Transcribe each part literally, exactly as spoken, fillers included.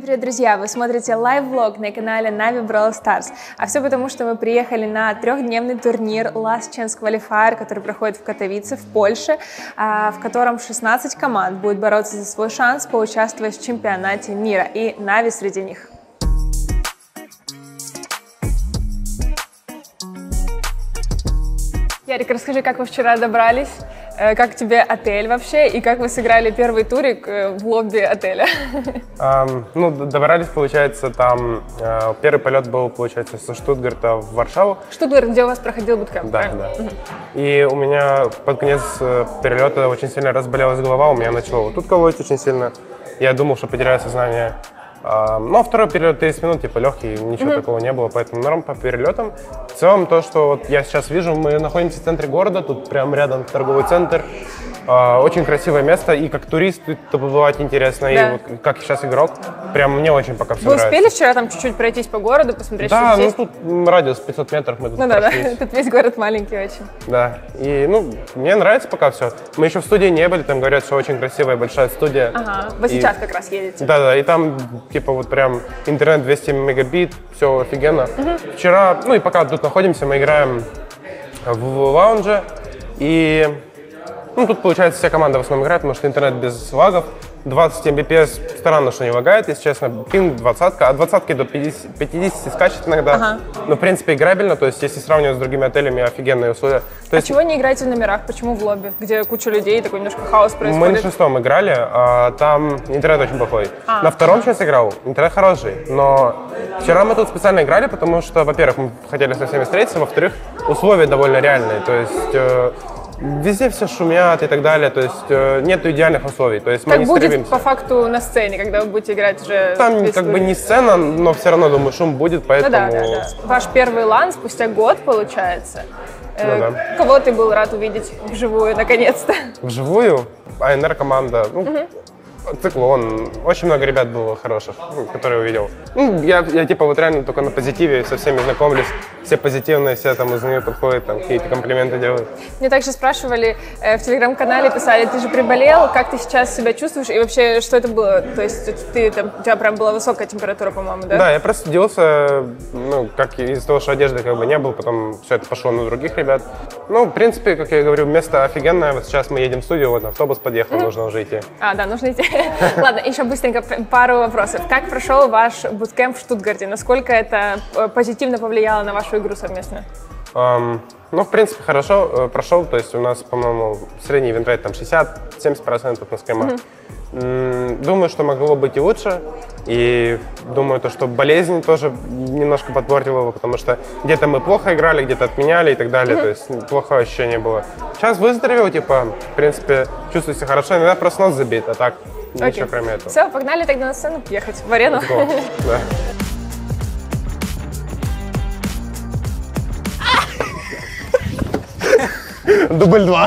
привет, друзья! Вы смотрите лайв-влог на канале Na'Vi Brawl Stars. А все потому, что мы приехали на трехдневный турнир Last Chance Qualifier, который проходит в Катовице, в Польше, в котором шестнадцать команд будет бороться за свой шанс поучаствовать в чемпионате мира, и Na'Vi среди них. Ярик, расскажи, как вы вчера добрались, как тебе отель вообще, и как вы сыграли первый турик в лобби отеля? Um, ну, добрались, получается, там, uh, первый полет был, получается, со Штутгарта в Варшаву. Штутгарт, где у вас проходил буткэмп, да, правильно? Да. Угу. И у меня под конец перелета очень сильно разболелась голова, у меня начало вот тут колоть очень сильно. Я думал, что потеряю сознание. Uh, но второй перелет тридцать минут, типа легкий, ничего mm-hmm. такого не было, поэтому норм по перелетам. В целом, то, что вот я сейчас вижу, мы находимся в центре города, тут прям рядом торговый центр. Uh, очень красивое место, и как турист тут побывать интересно, да. И вот как сейчас игрок, прям мне очень пока все Вы нравится. успели вчера там чуть-чуть пройтись по городу, посмотреть, да, что здесь? Да, ну тут радиус пятьсот метров мы тут Ну да, да, прошлись. тут весь город маленький очень. Да, и ну, мне нравится пока все. Мы еще в студии не были, там говорят, что очень красивая большая студия. Ага, вы сейчас и... как раз едете. Да, да, и там типа вот прям интернет двести мегабит, все офигенно. Угу. Вчера, ну и пока тут находимся, мы играем в лаунже, и ну, тут, получается, вся команда в основном играет, потому что интернет без лагов. двадцать эм би пи эс странно, что не лагает, если честно. Пинг двадцатка, от двадцатки до пятидесяти скачет иногда. Ага. Но, в принципе, играбельно, то есть, если сравнивать с другими отелями, офигенные условия. То а есть, чего не играете в номерах? Почему в лобби, где куча людей, такой немножко хаос происходит? Мы на шестом играли, а там интернет очень плохой. А. На втором сейчас играл, интернет хороший, но вчера мы тут специально играли, потому что, во-первых, мы хотели со всеми встретиться, во-вторых, условия довольно реальные, то есть... Везде все шумят и так далее, то есть э, нету идеальных условий, то есть мы как не будет стремимся. По факту на сцене, когда вы будете играть уже? Там как бы не сцена, но все равно, думаю, шум будет, поэтому... Ну да, да, да. Ваш первый лан спустя год, получается. Ну, э, да. Кого ты был рад увидеть вживую, наконец-то? Вживую? а эн эр команда, ну, угу. Циклон, очень много ребят было хороших, которые увидел. Ну, я, я типа вот реально только на позитиве со всеми знакомлюсь, все позитивные, все там из нее подходят, там какие-то комплименты делают. Мне также спрашивали э, в телеграм-канале, писали, ты же приболел, как ты сейчас себя чувствуешь и вообще что это было? То есть ты, там, у тебя прям была высокая температура, по-моему, да? Да, я простудился, ну, как из-за того, что одежды как бы не было, потом все это пошло на других ребят. Ну, в принципе, как я говорю, место офигенное, вот сейчас мы едем в студию, вот автобус подъехал, mm-hmm. нужно уже идти. А, да, нужно идти. Ладно, еще быстренько пару вопросов. Как прошел ваш буткэмп в Штутгарте? Насколько это позитивно повлияло на вашу игру совместно? Um, ну, в принципе, хорошо прошел. То есть у нас, по-моему, средний винрейт там шестьдесят-семьдесят процентов на скэмах. Mm-hmm. Mm, думаю, что могло быть и лучше. И думаю, то, что болезнь тоже немножко подпортила его, потому что где-то мы плохо играли, где-то отменяли и так далее. Mm-hmm. То есть плохое ощущение было. Сейчас выздоровел, типа, в принципе, чувствую себя хорошо. Иногда просто нос забит, а так ничего okay. кроме этого. Все, погнали тогда на сцену ехать, в арену. Да. Дубль два.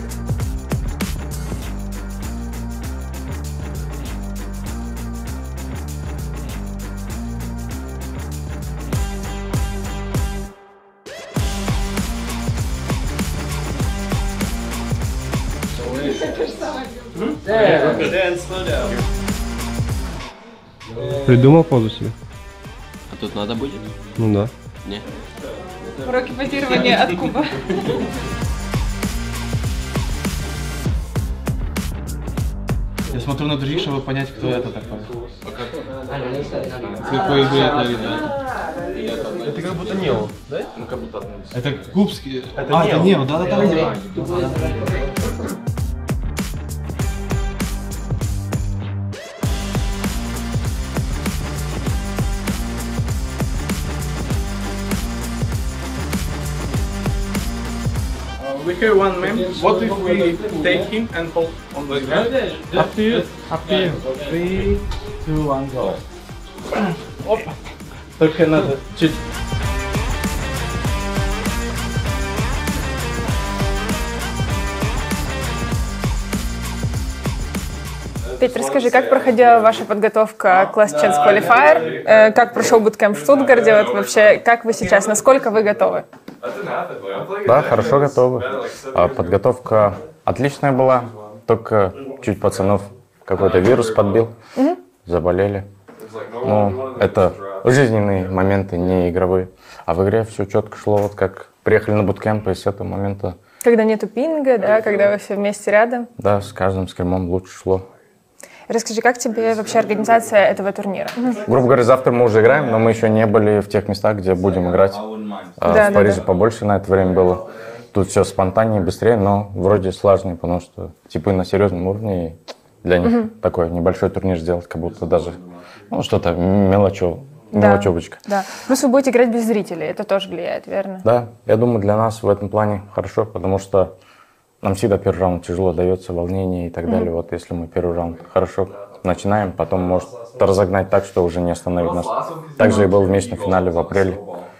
Придумал позу себе? А тут надо будет? Ну да. Не. Уроки позирования от Куба. Я смотрю на других, чтобы понять, кто это такой. С какой игры это ребята? Это как будто Нео, да? Ну как будто. Это Кубский. Это а, Нео. это Нео, да-да-да. We have one man. What if we take him and hold on the ground? Up to you. Up to you. Three, two, one, go. Опа. Только надо чуть. Петь, расскажи, как проходила ваша подготовка к Last Chance Qualifier? Как прошел буткэмп в Штутгарте? Вот вообще, как вы сейчас? Насколько вы готовы? Да, хорошо готовы. Подготовка отличная была, только чуть пацанов какой-то вирус подбил, угу. заболели. Ну, это жизненные моменты, не игровые. А в игре все четко шло, вот как приехали на буткемп, и с этого момента... Когда нету пинга, да, когда вы все вместе рядом. Да, с каждым скримом лучше шло. Расскажи, как тебе вообще организация этого турнира? Грубо говоря, завтра мы уже играем, но мы еще не были в тех местах, где будем играть. А Да, в да, Париже да. побольше на это время было. Тут все спонтаннее, быстрее, но вроде сложнее, потому что типы на серьезном уровне, и для них угу. такой небольшой турнир сделать, как будто даже ну, что-то мелочев, да, мелочевочка. Да. Плюс вы будете играть без зрителей, это тоже влияет, верно? Да, я думаю, для нас в этом плане хорошо, потому что нам всегда первый раунд тяжело дается, волнение и так mm-hmm. далее. Вот если мы первый раунд хорошо начинаем, потом может разогнать так, что уже не остановит нас. Также и был в месячном финале в апреле.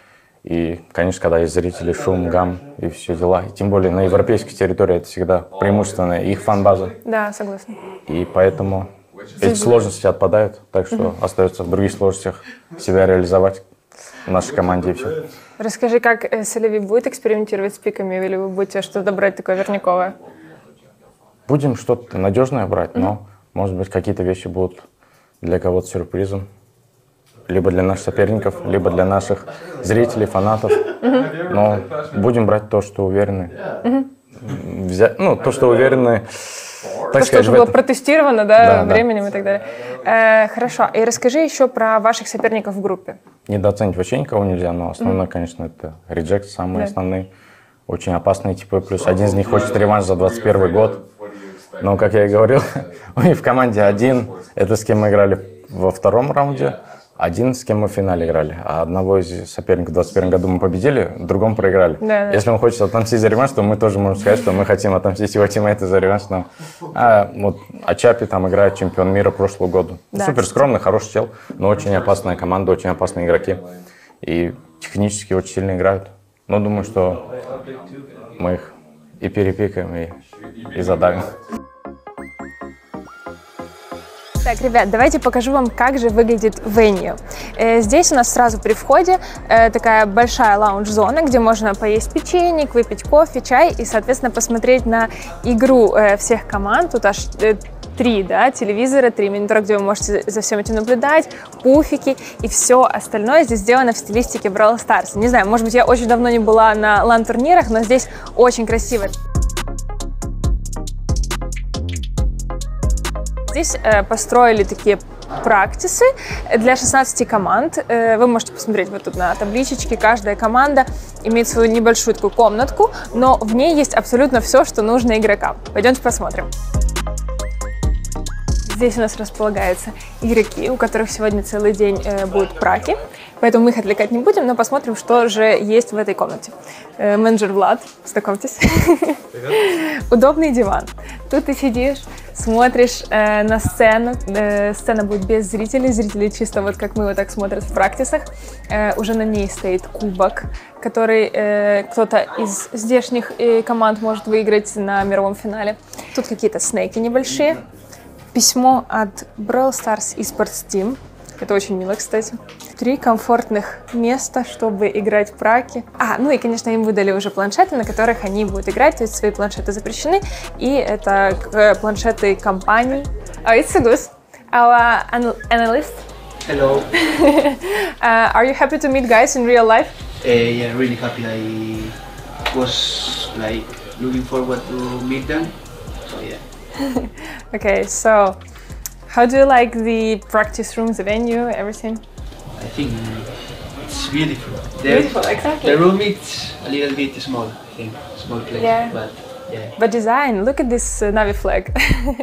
И, конечно, когда есть зрители, шум, гам и все дела. И тем более на европейской территории это всегда преимущественно их фан-база. Да, согласна. И поэтому эти сложности отпадают, так что mm-hmm. остается в других сложностях себя реализовать в нашей команде и все. Расскажи, как Селеви будет экспериментировать с пиками, или вы будете что-то брать такое верняковое? Будем что-то надежное брать, mm-hmm. но, может быть, какие-то вещи будут для кого-то сюрпризом. Либо для наших соперников, либо для наших зрителей, фанатов. Mm-hmm. Но будем брать то, что уверены. Mm-hmm. Взять, ну, то, что уверены. Так то, сказать, что уже было этом... протестировано, да, да временем да. и так далее. Э, хорошо. И расскажи еще про ваших соперников в группе. Недооценить вообще никого нельзя, но основное, mm-hmm. конечно, это Reject, самые да. основные. Очень опасные типы. Плюс один из них хочет реванш за двадцать первый год. Но, как я и говорил, у них в команде один. Это с кем мы играли во втором раунде. Один, с кем мы в финале играли, а одного из соперников в двадцать первом году мы победили, в другом проиграли. Да, да. Если он хочет отомстить за реванш, то мы тоже можем сказать, что мы хотим отомстить его тиммейты за реванш. Но... А вот Ачапи там играет чемпион мира прошлого года. Да. Супер скромный, хороший чел, но очень опасная команда, очень опасные игроки. И технически очень сильно играют. Но думаю, что мы их и перепикаем, и, и задавим. Так, ребят, давайте покажу вам, как же выглядит венью. Э, здесь у нас сразу при входе э, такая большая лаунж-зона, где можно поесть печенье, выпить кофе, чай и, соответственно, посмотреть на игру э, всех команд. Тут аж э, три, да, телевизора, три монитора, где вы можете за всем этим наблюдать, пуфики и все остальное здесь сделано в стилистике Brawl Stars. Не знаю, может быть, я очень давно не была на лан-турнирах, но здесь очень красиво. Здесь э, построили такие практисы для шестнадцати команд. Э, вы можете посмотреть вот тут на табличечке. Каждая команда имеет свою небольшую такую комнатку, но в ней есть абсолютно все, что нужно игрокам. Пойдемте посмотрим. Здесь у нас располагаются игроки, у которых сегодня целый день э, будут праки, поэтому мы их отвлекать не будем, но посмотрим, что же есть в этой комнате. Э, менеджер Влад, знакомьтесь. Удобный диван. Тут ты сидишь, смотришь э, на сцену. Э, сцена будет без зрителей, зрители чисто вот как мы вот так смотрят в практисах. Э, уже на ней стоит кубок, который э, кто-то из здешних э, команд может выиграть на мировом финале. Тут какие-то снейки небольшие. Письмо от Brawl Stars eSports Team. Это очень мило, кстати. Три комфортных места, чтобы играть в праки. А, ну и, конечно, им выдали уже планшеты, на которых они будут играть. То есть свои планшеты запрещены. И это планшеты компаний. Oh, it's so good. Our anal analyst. Hello. uh, are you happy to meet guys in real life? Uh, yeah, really happy. I was like looking forward to meet them. So yeah. Okay, so how do you like the practice rooms, the venue, everything? I think it's beautiful. The, Beautiful, exactly. The room is a little bit small, I think, small place, Yeah. but yeah. But design, look at this uh, Navi flag.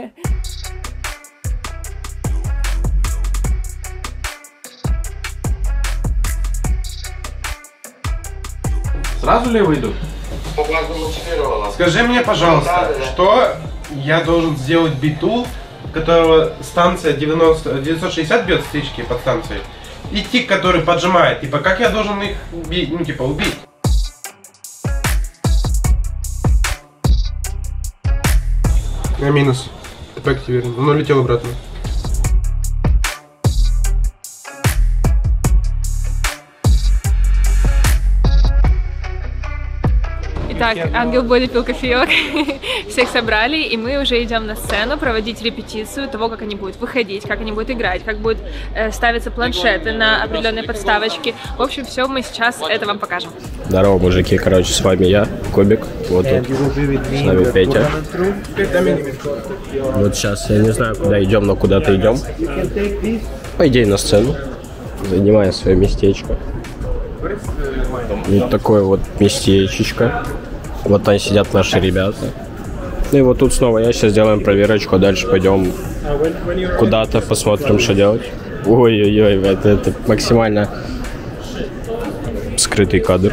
Сразу ли выйду? Скажи мне, пожалуйста, что я должен сделать биту, у которого станция девяносто, девятьсот шестьдесят бьет стычки под станцией, и тик, который поджимает. Типа, как я должен их бить, ну, типа, убить? На минус. ТП активирован. Он улетел обратно. Итак, Ангел Боди пил кофеек, всех собрали, и мы уже идем на сцену проводить репетицию того, как они будут выходить, как они будут играть, как будут э, ставиться планшеты на определенные подставочки. В общем, все мы сейчас это вам покажем. Здорово, мужики, короче, с вами я, Кубик, вот тут, с нами Петя. Вот сейчас, я не знаю, куда идем, но куда-то идем. По идее, на сцену, занимая свое местечко. Вот такое вот местечечко. Вот там сидят наши ребята. Ну и вот тут снова я, сейчас сделаем проверочку, а дальше пойдем куда-то, посмотрим, что делать. Ой-ой-ой, это, это максимально скрытый кадр.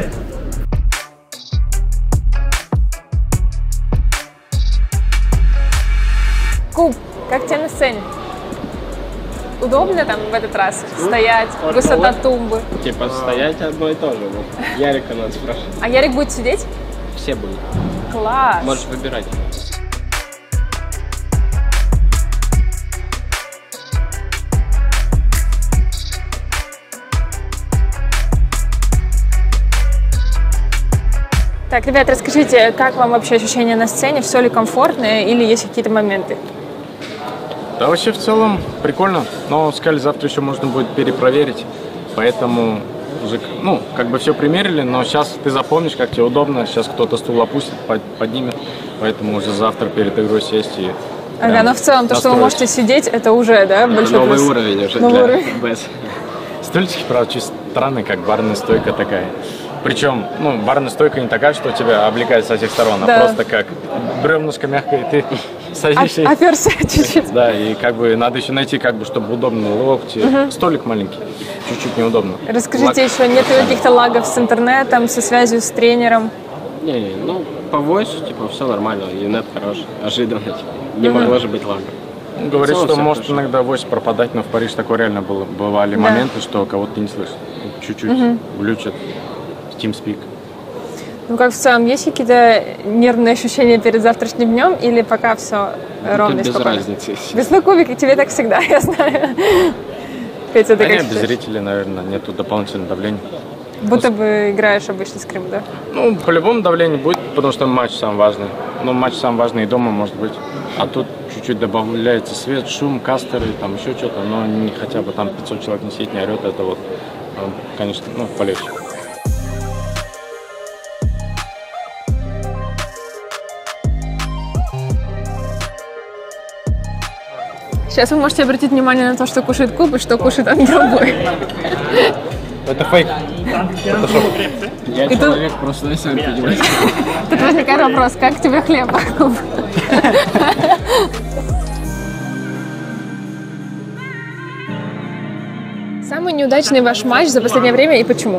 Куб, как тебе на сцене? Удобно там в этот раз стоять, высота тумбы? Типа стоять одно и то же. Ярика надо спрашивать. А Ярик будет сидеть? Все будут. Класс! Можешь выбирать. Так, ребят, расскажите, как вам вообще ощущения на сцене? Все ли комфортно или есть какие-то моменты? Да вообще в целом прикольно, но сказали, завтра еще можно будет перепроверить, поэтому уже, ну, как бы все примерили, но сейчас ты запомнишь, как тебе удобно, сейчас кто-то стул опустит, под, поднимет, поэтому уже завтра перед игрой сесть и... Ага, но в целом то, что вы можете сидеть, это уже, да, большой Новый плюс? уровень уже Новый для уровень. БЭС. Стульчики, правда, чуть странные, как барная стойка такая. Причем, ну, барная стойка не такая, что тебя облекает со всех сторон, Да. а просто как бревнышко мягкое, и ты садишься. и- Оперся чуть-чуть. Да, и как бы надо еще найти, как бы, чтобы удобно локти. Столик маленький, чуть-чуть неудобно. Расскажите Лак- еще, нет ли каких-то лагов с интернетом, со связью с тренером? Не, ну, по войсу, типа, все нормально, и нет хороший, ожиданно, типа, не могло же быть лага. Он говорит, В целом что всё может хорошо. иногда войс пропадать, но в Париж такое реально было. Бывали моменты, что кого-то ты не слышишь. Чуть-чуть глючат. TeamSpeak. Ну как в целом, есть какие-то нервные ощущения перед завтрашним днем или пока все ровно и Тут без спокойно? разницы. Без ну, кубики, тебе так всегда, я знаю. Петя, ты Да как нет, без считаешь? зрителей, наверное, нету дополнительного давления. Будто бы играешь обычно с Крым, да? Ну, по-любому давление будет, потому что матч самый важный. Но матч самый важный и дома может быть. А тут чуть-чуть добавляется свет, шум, кастеры, там еще что-то. Но не, хотя бы там пятьсот человек не сидит, не орет, это вот, ну, конечно, ну, полегче. Сейчас вы можете обратить внимание на то, что кушает Куб и что кушает Ангел Бой. Это фейк. Я И тут- человек просто, если вы понимаете. Тут возникает вопрос, как тебе хлеб, Куб? Самый неудачный ваш матч за последнее время и почему?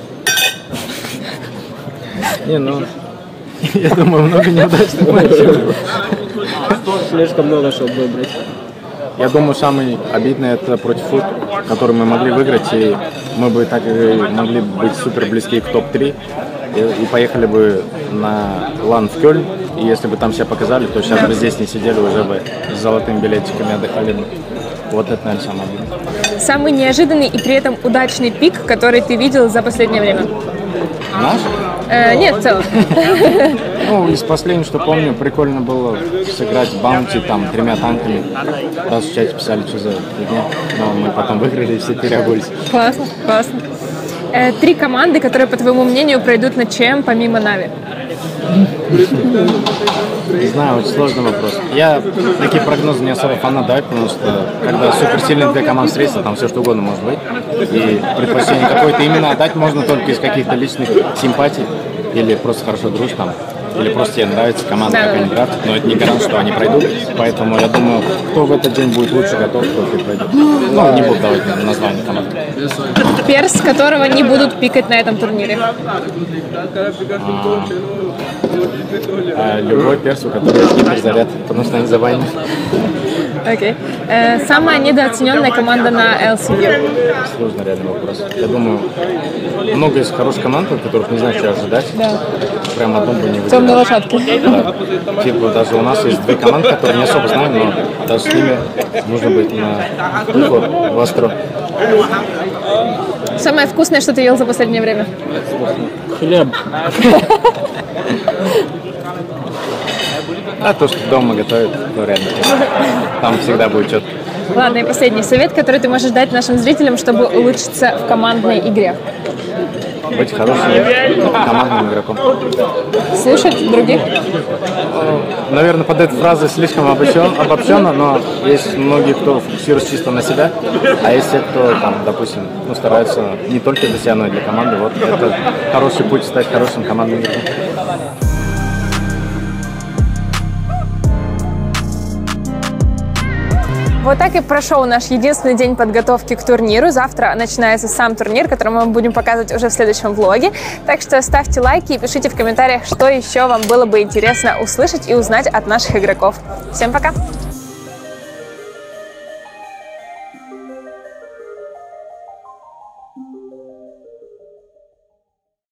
Не, ну, я думаю, много неудачных матчей. Слишком много, чтобы выбрать. Я думаю, самый обидный это против Фут, который мы могли выиграть, и мы бы так и могли быть супер близки к топ-три, и, и поехали бы на лан в Кёльн, и если бы там себя показали, то сейчас бы здесь не сидели, уже бы с золотыми билетиками отдыхали. Вот это, наверное, самое обидное. Самый неожиданный и при этом удачный пик, который ты видел за последнее время? Наш? Э, нет, в целом. Ну, из последнего, что помню, прикольно было сыграть баунти там тремя танками. Раз в чате писали, что за фигня, но мы потом выиграли и все переобулись. Классно, классно. Э, три команды, которые, по твоему мнению, пройдут на ЧМ помимо Нави. Не знаю, очень сложный вопрос. Я такие прогнозы не особо фанат давать, потому что когда суперсильные две команды встретятся, там все что угодно может быть. И предпочтение какое-то именно отдать можно только из каких-то личных симпатий или просто хорошо дружишь там. Или просто тебе нравится команда, Да. как они драфтят, но это не гарант, что они пройдут. Поэтому я думаю, кто в этот день будет лучше готов, тот и пройдет. Ну, не буду давать название команды. Перс, которого не будут пикать на этом турнире. А любой перс, у которого есть гиперзаряд, потому что они забанены. Окей. Э, самая недооцененная команда на эл си ю. Сложный реально вопрос. Я думаю, много есть хороших команд, от которых не знаю, что ожидать. Да. прям одну бы не выделял. Темные лошадки. Да. Типа даже у нас есть две команды, которые не особо знаем, но даже с ними нужно быть на востро. Самое вкусное, что ты ел за последнее время? Хлеб. А то, что дома готовят, то реально. Там всегда будет что-то. Ладно, и последний совет, который ты можешь дать нашим зрителям, чтобы улучшиться в командной игре. Быть хорошим командным игроком. Слушать других? Наверное, под этой фразой слишком обобщен, обобщенно, но есть многие, кто фокусируется чисто на себя, а есть те, кто, там, допустим, ну, стараются не только для себя, но и для команды. Вот это хороший путь стать хорошим командным игроком. Вот так и прошел наш единственный день подготовки к турниру. Завтра начинается сам турнир, который мы будем показывать уже в следующем влоге. Так что ставьте лайки и пишите в комментариях, что еще вам было бы интересно услышать и узнать от наших игроков. Всем пока!